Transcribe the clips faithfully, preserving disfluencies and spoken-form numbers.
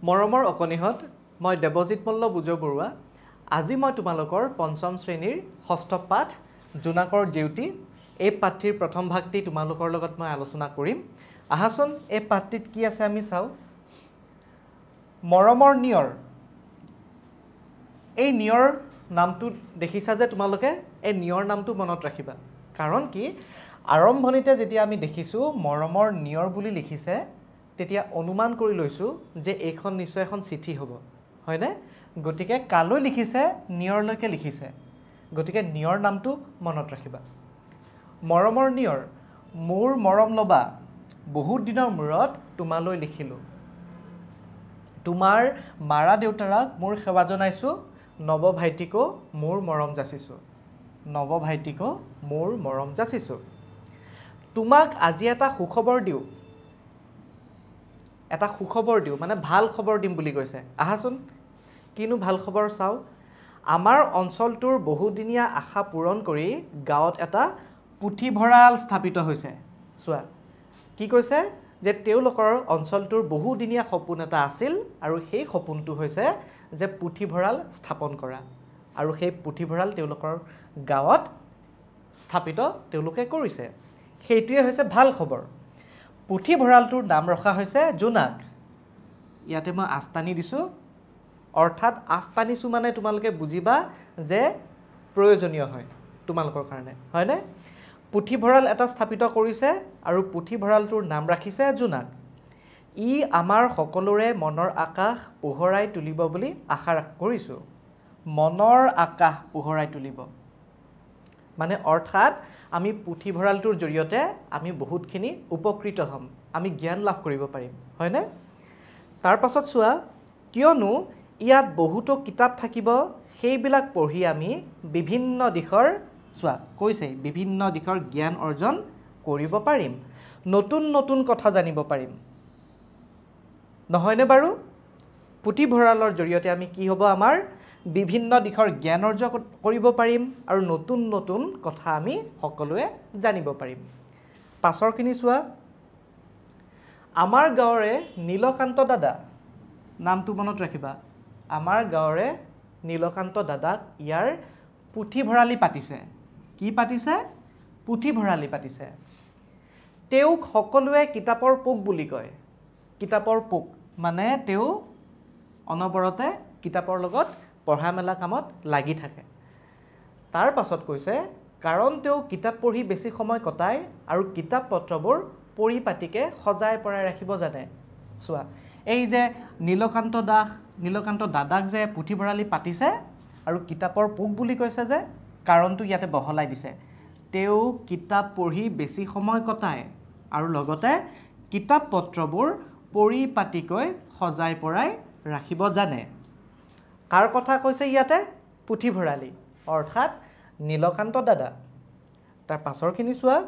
মৰমৰ অকনিহত মই দেৱজিৎ মল্ল বুজৰ বৰুৱা আজি মই তোমালোকৰ পঞ্চম শ্ৰেণীৰ ষষ্ঠ পাঠ জোনাকৰ ডিউটি এই পাঠটিৰ প্ৰথম ভাগটি তোমালোকৰ লগত মই আলোচনা কৰিম আহাচোন এই পাঠটিত কি আছে আমি চাও মৰমৰ নিয়ৰ এই নিয়ৰ নামটো দেখিছা যে তোমালোকে এই নিয়ৰ নামটো মনত ৰাখিবা কাৰণ কি আৰম্ভণিতে যেতিয়া আমি দেখিছো মৰমৰ নিয়ৰ বুলি লিখিছে তেতিয়া অনুমান কৰি লৈছো যে এইখন নিশ্চয় এখন চিঠি হ'ব হয়নে গটিকে কালৈ লিখিছে নিয়ৰলৈকে লিখিছে গটিকে নিয়ৰ নামটো মনত ৰাখিবা মৰমৰ নিয়ৰ মোৰ মৰম লবা বহুত দিনৰ মূৰত তোমালৈ লিখিলো তোমাৰ মাৰা দেউতাৰাক মোৰ সেৱা জনাইছো নৱ ভাইটিকো মোৰ মৰম যাচিছো নৱ ভাইটিকো মোৰ মৰম যাচিছো তোমাক আজি এটা সুখবৰ দিও এটা সুখবৰ দিও মানে ভাল খবৰ দিম বুলি কৈছে আহাচোন কিনো ভাল খবৰ চাও আমাৰ অঞ্চলটোৰ বহুদিনীয়া আশা পূৰণ কৰি গাঁৱত এটা পুথিভঁৰাল স্থাপিত হৈছে চোৱা কি কৈছে যে তেওঁলোকৰ অঞ্চলটোৰ বহুদিনীয়া সপোন এটা আছিল আৰু সেই সপোনটো হৈছে যে পুথিভঁৰাল স্থাপন কৰা আৰু সেই পুথিভঁৰাল তেওঁলোকৰ গাঁৱত স্থাপিত তেওঁলোকে কৰিছে সেইটোৱে হৈছে ভাল খবৰ পুথিভঁৰালটোৰ নাম ৰখা হৈছে জোনাক ইয়াতে মই আস্তানি দিছো অৰ্থাৎ আস্তানিছো মানে তোমালোকে বুজিবা যে প্ৰয়োজনীয় হয় তোমালোকৰ কাৰণে হয়নে পুথিভঁৰাল এটা স্থাপিত কৰিছে আৰু পুথিভঁৰালটোৰ নাম ৰাখিছে জোনাক ই আমাৰ সকলোৰে মনৰ আকাশ পোহৰাই তুলিব বুলি আশা কৰিছো মনৰ আকাশ পোহৰাই তুলিব মানে অৰ্থাৎ আমি পুথিভঁৰালটোৰ জৰিয়তে আমি বহুতখিনি উপকৃত হ'ম আমি জ্ঞান লাভ কৰিব পাৰিম হয়নে তাৰ পাছত চোৱা কিয়নো ইয়াত বহুতো কিতাপ থাকিব সেইবিলাক পঢ়ি আমি বিভিন্ন দিশৰ চোৱা কৈছে বিভিন্ন দিশৰ জ্ঞান অৰ্জন কৰিব পাৰিম নতুন নতুন কথা জানিব পাৰিম নহয়নে বাৰু পুথিভঁৰালৰ জৰিয়তে আমি কি হ'ব আমাৰ বিভিন্ন দিশৰ জ্ঞান অৰ্জন কৰিব পাৰিম আৰু নতুন নতুন কথা আমি সকলোৱে জানিব পাৰিম পাছৰখিনি চোৱা আমাৰ গাঁৱৰে নীলকান্ত দাদা নামটো মনত ৰাখিবা আমাৰ গাঁৱৰে নীলকান্ত দাদাক ইয়াৰ পুথিভঁৰালি পাতিছে কি পাতিছে পুথিভঁৰালি পাতিছে তেওঁক সকলোৱে কিতাপৰ পোক বুলি কয় কিতাপৰ পোক মানে তেওঁ অনবৰতে কিতাপৰ লগত পঢ়া মেলা কামত লাগি থাকে তাৰ পাছত কৈছে কাৰণ তেওঁ কিতাপ পঢ়ি বেছি সময় কটায় আৰু কিতাপ পত্ৰবোৰ পৰিপাটিকে সজাই পৰাই ৰাখিব জানে চোৱা এই যে নীলকান্ত দাস নীলকান্ত দাদাক যে পুথিভঁৰালি পাতিছে আৰু কিতাপৰ পোক বুলি কৈছে যে কাৰণটো ইয়াতে বহলাই দিছে তেওঁ কিতাপ পঢ়ি বেছি সময় কটায় আৰু লগতে কিতাপ পত্ৰবোৰ পৰিপাটিকৈ সজাই পৰাই ৰাখিব জানে কাৰ কথা কৈছে ইয়াতে পুথিভঁৰালি অৰ্থাৎ নীলকান্ত দাদা তাৰ পাছৰখিনি চোৱা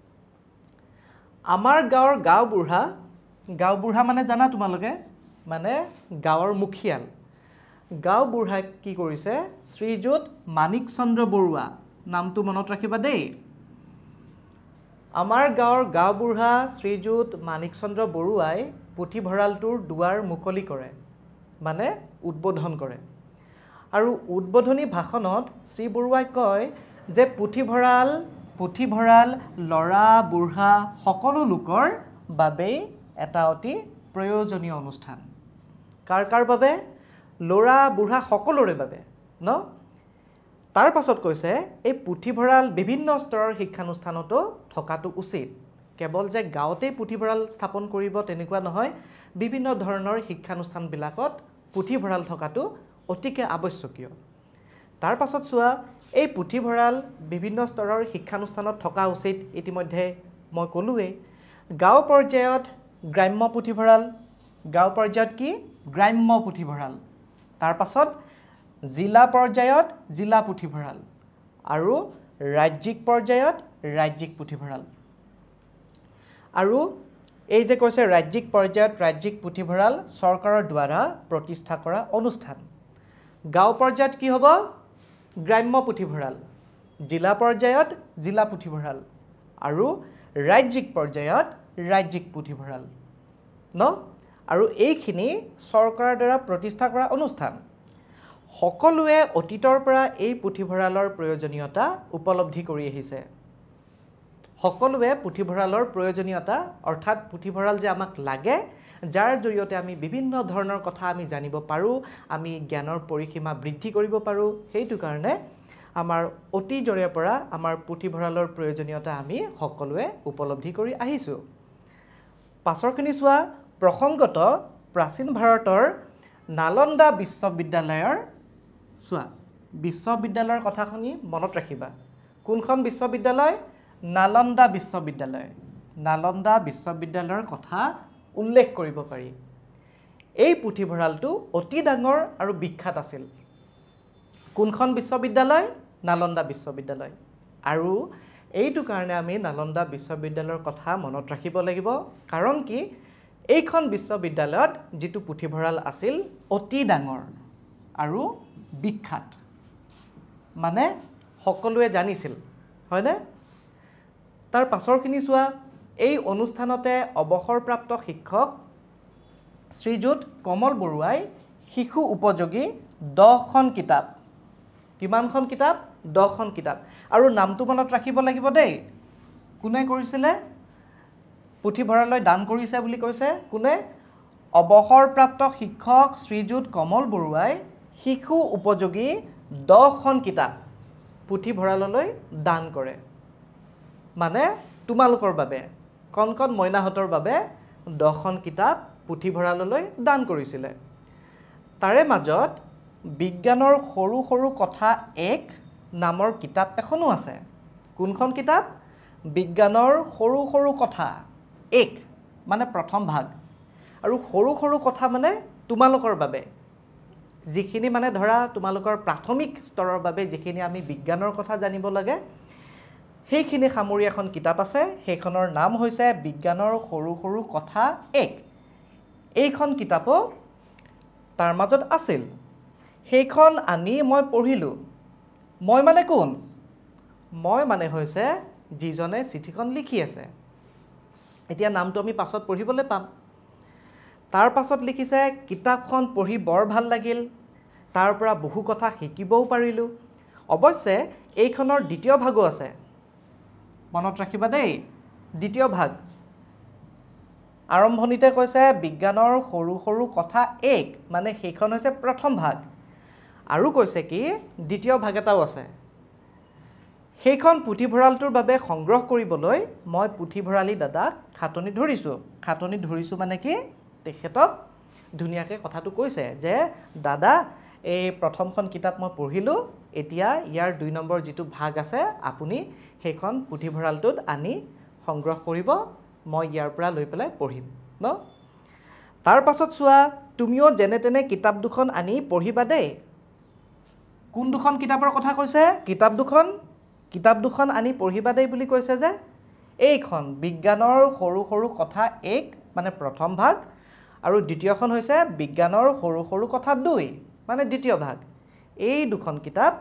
আমাৰ গাঁৱৰ গাঁও বুঢ়া গাঁও বুঢ়া মানে জানা তোমালোকে মানে গাঁৱৰ মুখিয়াল গাঁও বুঢ়াই কি কৰিছে শ্ৰীযুত মানিক চন্দ্ৰ বৰুৱা নামটো মনত ৰাখিবা দেই আমাৰ গাঁৱৰ গাঁও বুঢ়া শ্ৰীযুত মানিক চন্দ্ৰ বৰুৱাই পুথিভঁৰালটোৰ দুৱাৰ মুকলি কৰে মানে উদ্বোধন কৰে আৰু উদ্বোধনী ভাষণত শ্ৰী বৰুৱাই কয় যে পুথিভঁৰাল পুথিভঁৰাল ল'ৰা বুঢ়া সকলো লোকৰ বাবেই এটা অতি প্ৰয়োজনীয় অনুষ্ঠান কাৰ কাৰ বাবে ল'ৰা বুঢ়া সকলোৰে বাবে ন তাৰ পাছত কৈছে এই পুথিভঁৰাল বিভিন্ন স্তৰৰ শিক্ষানুষ্ঠানতো থকাটো উচিত কেৱল যে গাঁৱতেই পুথিভঁৰাল স্থাপন কৰিব তেনেকুৱা নহয় বিভিন্ন ধৰণৰ শিক্ষানুষ্ঠানবিলাকত পুথিভঁৰাল থকাটো অতিকে আৱশ্যকীয় তাৰ পাছত চোৱা এই পুথিভঁৰাল বিভিন্ন স্তৰৰ শিক্ষানুষ্ঠানত থকা উচিত ইতিমধ্যে মই ক'লোৱেই গাঁও পৰ্যায়ত গ্ৰাম্য পুথিভঁৰাল গাঁও পৰ্যায়ত কি গ্ৰাম্য পুথিভঁৰাল তাৰ পাছত জিলা পৰ্যায়ত জিলা পুথিভঁৰাল আৰু ৰাজ্যিক পৰ্যায়ত ৰাজ্যিক পুথিভঁৰাল আৰু এই যে কৈছে ৰাজ্যিক পৰ্যায়ত ৰাজ্যিক পুথিভঁৰাল চৰকাৰৰ দ্বাৰা প্ৰতিষ্ঠা কৰা অনুষ্ঠান গাঁও পৰ্যায়ত কি হ'ব গ্ৰাম্য পুথিভঁৰাল জিলা পৰ্যায়ত জিলা পুথিভঁৰাল আৰু ৰাজ্যিক পৰ্যায়ত ৰাজ্যিক পুথিভঁৰাল ন আৰু এইখিনি চৰকাৰৰ দ্বাৰা প্ৰতিষ্ঠা কৰা অনুষ্ঠান সকলোৱে অতীতৰ পৰা এই পুথিভঁৰালৰ প্ৰয়োজনীয়তা উপলব্ধি কৰি আহিছে সকলোৱে পুথিভঁৰালৰ প্ৰয়োজনীয়তা অৰ্থাৎ পুথিভঁৰাল যে আমাক লাগে যাৰ জৰিয়তে আমি বিভিন্ন ধৰণৰ কথা আমি জানিব পাৰোঁ আমি জ্ঞানৰ পৰিসীমা বৃদ্ধি কৰিব পাৰোঁ সেইটো কাৰণে আমাৰ অতীজৰে পৰা আমাৰ পুথিভঁৰালৰ প্ৰয়োজনীয়তা আমি সকলোৱে উপলব্ধি কৰি আহিছোঁ পাছৰখিনি চোৱা প্ৰসংগত প্ৰাচীন ভাৰতৰ নালন্দা বিশ্ববিদ্যালয়ৰ চোৱা বিশ্ববিদ্যালয়ৰ কথাখিনি মনত ৰাখিবা কোনখন বিশ্ববিদ্যালয় নালন্দা বিশ্ববিদ্যালয় নালন্দা বিশ্ববিদ্যালয়ৰ কথা উল্লেখ কৰিব পাৰি এই পুথিভঁৰালটো অতি ডাঙৰ আৰু বিখ্যাত আছিল কোনখন বিশ্ববিদ্যালয় নালন্দা বিশ্ববিদ্যালয় আৰু এইটো কাৰণে আমি নালন্দা বিশ্ববিদ্যালয়ৰ কথা মনত ৰাখিব লাগিব কাৰণ কি এইখন বিশ্ববিদ্যালয়ত যেটো পুথিভঁৰাল আছিল অতি ডাঙৰ আৰু বিখ্যাত মানে সকলোৱে জানিছিল হয়নে তাৰ পাছৰখিনি চোৱা এই অনুষ্ঠানতে অৱসৰপ্ৰাপ্ত শিক্ষক শ্ৰীযুত কমল বৰুৱাই শিশু উপযোগী দহখন কিতাপ কিমানখন কিতাপ দহখন কিতাপ আৰু নামটো মনত ৰাখিব লাগিব দেই কোনে কৰিছিলে পুথিভঁৰাললৈ দান কৰিছে বুলি কৈছে কোনে অৱসৰপ্ৰাপ্ত শিক্ষক শ্ৰীযুত কমল বৰুৱাই শিশু উপযোগী দহখন কিতাপ পুথিভঁৰাললৈ দান কৰে মানে তোমালোকৰ বাবে কণ কণ মইনাহঁতৰ বাবে দহখন কিতাপ পুথিভঁৰাললৈ দান কৰিছিলে তাৰে মাজত বিজ্ঞানৰ সৰু সৰু কথা এক নামৰ কিতাপ এখনো আছে কোনখন কিতাপ বিজ্ঞানৰ সৰু সৰু কথা এক মানে প্ৰথম ভাগ আৰু সৰু সৰু কথা মানে তোমালোকৰ বাবে যিখিনি মানে ধৰা তোমালোকৰ প্ৰাথমিক স্তৰৰ বাবে যিখিনি আমি বিজ্ঞানৰ কথা জানিব লাগে সেইখিনি সামৰি এখন কিতাপ আছে সেইখনৰ নাম হৈছে বিজ্ঞানৰ সৰু সৰু কথা এক এইখন কিতাপো তাৰ মাজত আছিল সেইখন আনি মই পঢ়িলোঁ মই মানে কোন মই মানে হৈছে যিজনে চিঠিখন লিখি আছে এতিয়া নামটো আমি পাছত পঢ়িবলৈ পাম তাৰ পাছত লিখিছে কিতাপখন পঢ়ি বৰ ভাল লাগিল তাৰ পৰা বহু কথা শিকিবও পাৰিলোঁ অৱশ্যে এইখনৰ দ্বিতীয় ভাগো আছে মনত ৰাখিবা দেই দ্বিতীয় ভাগ আৰম্ভণিতে কৈছে বিজ্ঞানৰ সৰু সৰু কথা এক মানে সেইখন হৈছে প্ৰথম ভাগ আৰু কৈছে কি দ্বিতীয় ভাগ এটাও আছে সেইখন পুথিভঁৰালটোৰ বাবে সংগ্ৰহ কৰিবলৈ মই পুথিভঁৰালী দাদাক খাটনি ধৰিছোঁ খাটনি ধৰিছোঁ মানে কি তেখেতক ধুনীয়াকৈ কথাটো কৈছে যে দাদা এই প্ৰথমখন কিতাপ মই পঢ়িলোঁ এতিয়া ইয়াৰ দুই নম্বৰ যিটো ভাগ আছে আপুনি সেইখন পুথিভঁৰালটোত আনি সংগ্ৰহ কৰিব মই ইয়াৰ পৰা লৈ পেলাই পঢ়িম ন তাৰ পাছত চোৱা তুমিও যেনে তেনে কিতাপ দুখন আনি পঢ়িবা দেই কোন দুখন কিতাপৰ কথা কৈছে কিতাপ দুখন কিতাপ দুখন আনি পঢ়িবা দেই বুলি কৈছে যে এইখন বিজ্ঞানৰ সৰু সৰু কথা এক মানে প্ৰথম ভাগ আৰু দ্বিতীয়খন হৈছে বিজ্ঞানৰ সৰু সৰু কথা দুই মানে দ্বিতীয় ভাগ এই দুখন কিতাপ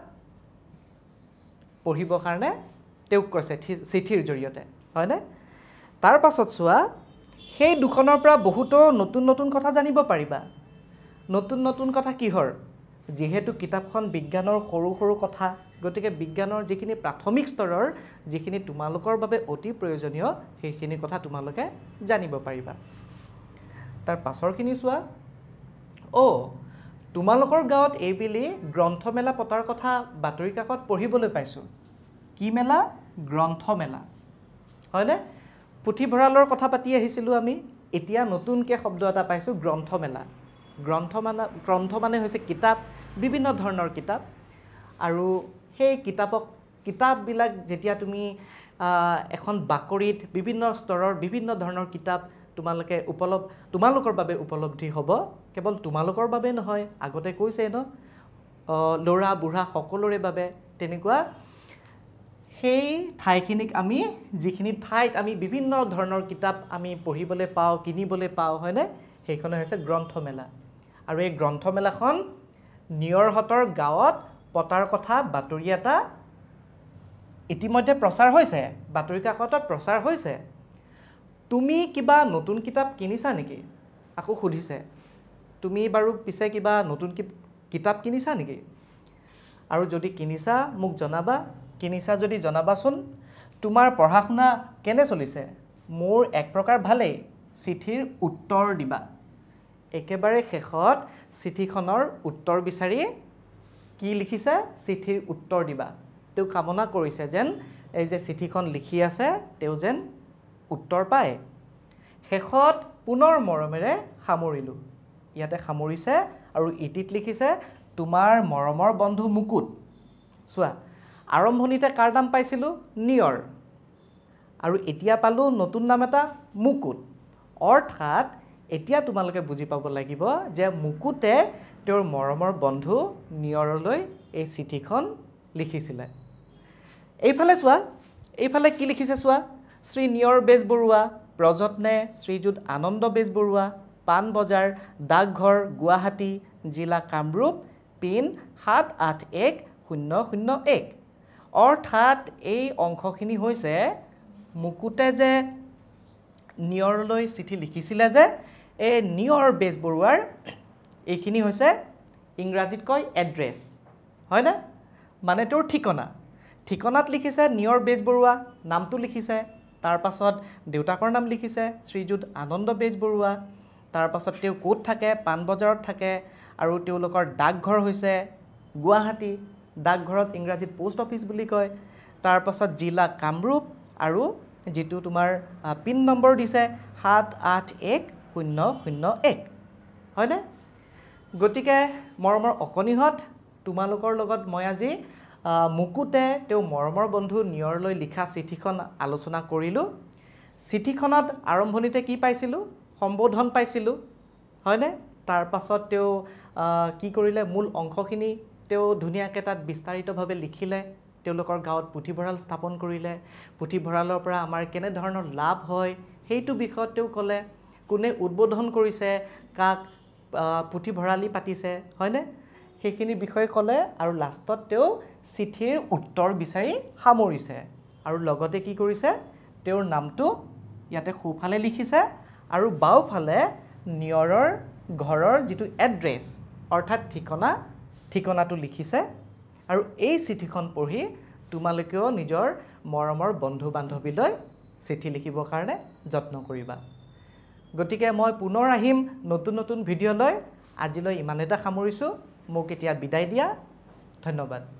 পঢ়িবৰ কাৰণে তেওঁক কৈছে চিঠিৰ জৰিয়তে হয়নে তাৰ পাছত চোৱা সেই দুখনৰ পৰা বহুতো নতুন নতুন কথা জানিব পাৰিবা নতুন নতুন কথা কিহৰ যিহেতু কিতাপখন বিজ্ঞানৰ সৰু সৰু কথা গতিকে বিজ্ঞানৰ যিখিনি প্ৰাথমিক স্তৰৰ যিখিনি তোমালোকৰ বাবে অতি প্ৰয়োজনীয় সেইখিনি কথা তোমালোকে জানিব পাৰিবা তাৰ পাছৰখিনি চোৱা অ তোমালোকৰ গাঁৱত এইবেলি গ্ৰন্থমেলা পতাৰ কথা বাতৰি কাকত পঢ়িবলৈ পাইছোঁ কি মেলা গ্ৰন্থমেলা হয়নে পুথিভঁৰালৰ কথা পাতি আহিছিলোঁ আমি এতিয়া নতুনকৈ শব্দ এটা পাইছোঁ গ্ৰন্থমেলা গ্ৰন্থ মানে গ্ৰন্থ মানে হৈছে কিতাপ বিভিন্ন ধৰণৰ কিতাপ আৰু সেই কিতাপক কিতাপবিলাক যেতিয়া তুমি এখন বাকৰিত বিভিন্ন স্তৰৰ বিভিন্ন ধৰণৰ কিতাপ তোমালোকে উপলব্ধ তোমালোকৰ বাবে উপলব্ধি হ'ব কেৱল তোমালোকৰ বাবে নহয় আগতে কৈছে ন ল'ৰা বুঢ়া সকলোৰে বাবে তেনেকুৱা সেই ঠাইখিনিক আমি যিখিনি ঠাইত আমি বিভিন্ন ধৰণৰ কিতাপ আমি পঢ়িবলৈ পাওঁ কিনিবলৈ পাওঁ হয়নে সেইখনে হৈছে গ্ৰন্থমেলা আৰু এই গ্ৰন্থমেলাখন নিয়ৰহঁতৰ গাঁৱত পতাৰ কথা বাতৰি এটা ইতিমধ্যে প্ৰচাৰ হৈছে বাতৰি কাকতত প্ৰচাৰ হৈছে তুমি কিবা নতুন কিতাপ কিনিছা নেকি আকৌ সুধিছে তুমি বাৰু পিছে কিবা নতুন কিতাপ কিনিছা নেকি আৰু যদি কিনিছা মোক জনাবা কিনিছা যদি জনাবাচোন তোমাৰ পঢ়া শুনা কেনে চলিছে মোৰ এক প্ৰকাৰ ভালেই চিঠিৰ উত্তৰ দিবা একেবাৰে শেষত চিঠিখনৰ উত্তৰ বিচাৰি কি লিখিছে চিঠিৰ উত্তৰ দিবা তেওঁ কামনা কৰিছে যেন এই যে চিঠিখন লিখি আছে তেওঁ যেন উত্তৰ পায় শেষত পুনৰ মৰমেৰে সামৰিলোঁ ইয়াতে সামৰিছে আৰু ইটিত লিখিছে তোমাৰ মৰমৰ বন্ধু মুকুট চোৱা আৰম্ভণিতে কাৰ নাম পাইছিলোঁ নিয়ৰ আৰু এতিয়া পালোঁ নতুন নাম এটা মুকুট অৰ্থাৎ এতিয়া তোমালোকে বুজি পাব লাগিব যে মুকুটে তেওঁৰ মৰমৰ বন্ধু নিয়ৰলৈ এই চিঠিখন লিখিছিলে এইফালে চোৱা এইফালে কি লিখিছে চোৱা শ্ৰী নিয়ৰ বেজবৰুৱা প্ৰযত্নে শ্ৰীযুত আনন্দ বেজবৰুৱা পাণবজাৰ ডাকঘৰ গুৱাহাটী জিলা কামৰূপ পিন সাত আঠ এক শূন্য শূন্য এক অৰ্থাৎ এই অংশখিনি হৈছে মুকুটে যে নিয়ৰলৈ চিঠি লিখিছিলে যে এই নিয়ৰ বেজবৰুৱাৰ এইখিনি হৈছে ইংৰাজীত কয় এড্ৰেছ হয়নে মানে তোৰ ঠিকনা ঠিকনাত লিখিছে নিয়ৰ বেজবৰুৱা নামটো লিখিছে তাৰ পাছত দেউতাকৰ নাম লিখিছে শ্ৰীযুত আনন্দ বেজবৰুৱা তাৰ পাছত তেওঁ ক'ত থাকে পাণবজাৰত থাকে আৰু তেওঁলোকৰ ডাকঘৰ হৈছে গুৱাহাটী ডাকঘৰত ইংৰাজীত পোষ্ট অফিচ বুলি কয় তাৰ পাছত জিলা কামৰূপ আৰু যেটো তোমাৰ পিন নম্বৰ দিছে সাত আঠ এক শূন্য শূন্য এক হয়নে গতিকে মৰমৰ অকনিহত তোমালোকৰ লগত মই আজি মুকুটে তেওঁ মৰমৰ বন্ধু নিয়ৰলৈ লিখা চিঠিখন আলোচনা কৰিলোঁ চিঠিখনত আৰম্ভণিতে কি পাইছিলোঁ সম্বোধন পাইছিলোঁ হয়নে তাৰ পাছত তেওঁ কি কৰিলে মূল অংশখিনি তেওঁ ধুনীয়াকৈ তাত বিস্তাৰিতভাৱে লিখিলে তেওঁলোকৰ গাঁৱত পুথিভঁৰাল স্থাপন কৰিলে পুথিভঁৰালৰ পৰা আমাৰ কেনে ধৰণৰ লাভ হয় সেইটো বিষয়ত তেওঁ ক'লে কোনে উদ্বোধন কৰিছে কাক পুথিভঁৰালি পাতিছে হয়নে সেইখিনি বিষয়ে ক'লে আৰু লাষ্টত তেওঁ চিঠিৰ উত্তৰ বিচাৰি সামৰিছে আৰু লগতে কি কৰিছে তেওঁৰ নামটো ইয়াতে সোঁফালে লিখিছে আৰু বাওঁফালে নিয়ৰৰ ঘৰৰ যিটো এড্ৰেছ অৰ্থাৎ ঠিকনা ঠিকনাটো লিখিছে আৰু এই চিঠিখন পঢ়ি তোমালোকেও নিজৰ মৰমৰ বন্ধু বান্ধৱীলৈ চিঠি লিখিবৰ কাৰণে যত্ন কৰিবা গতিকে মই পুনৰ আহিম নতুন নতুন ভিডিঅ'লৈ আজিলৈ ইমানতে সামৰিছোঁ মোক এতিয়া বিদায় দিয়া ধন্যবাদ